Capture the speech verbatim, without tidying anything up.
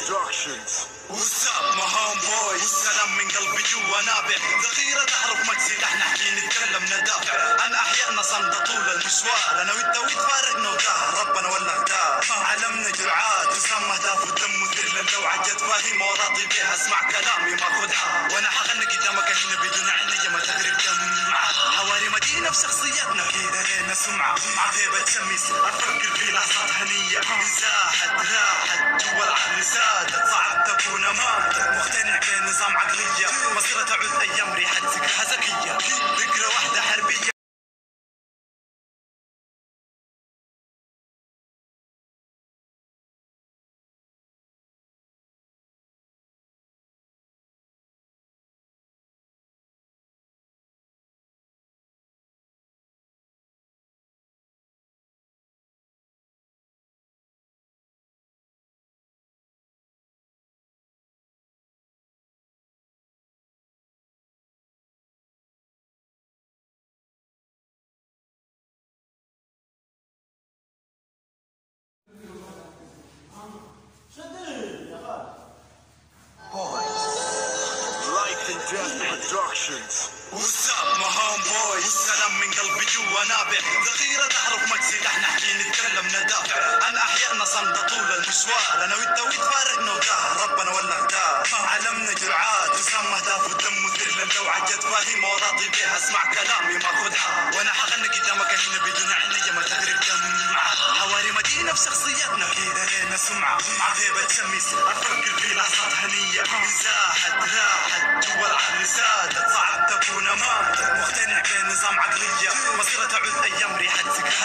Productions. What's up my homeboys؟ والسلام من قلبي جوا نابع، ذخيرة تحرق مكسي احنا حكي نتكلم ندافع عن احيائنا صمدة طول المشوار، انا والتويت فارقنا ودار ربنا ولا اختار، علمنا جرعات وسام اهداف والدم مثير للوعة، جت فاهمة وراضي بيها اسمع كلامي ما خدعة، وانا حغني قدامك هنا بدون عيني ما تغرب دم، حواري مدينة بشخصياتنا كذا لينا سمعة مع غيبة شمس افكر في لحظات هنية، زاحت راحت جوا العقل سادت صعب تكون ماتت، مقتنع بنظام عقلية مصيرها تعود ايام ريحة ذكرها ذكية، ذكرى واحدة حربية. Productions. What's up my homeboys؟ والسلام من قلبي جوا نابع، ذخيرة تحرق مكسي احنا حكي نتكلم ندافع عن احيائنا صمدة طول المشوار، انا والتويت فارقنا ودار ربنا ولا اختار، علمنا جرعات وسام اهداف والدم مثير للوعة، جت فاهمة وراضي بيها اسمع كلامي ما خدعة، وانا حغني قدامك هنا بدون عيني ما تغرب دم، حواري مدينة بشخصياتنا كذا لينا سمعة مع غيبة شمس افكر في لحظات هنية، زاحت راحت جوا العقل سادت صعب تكون ماتت، مقتنع بنظام عقلية مصيرها تعود ايام ريحة ذكرى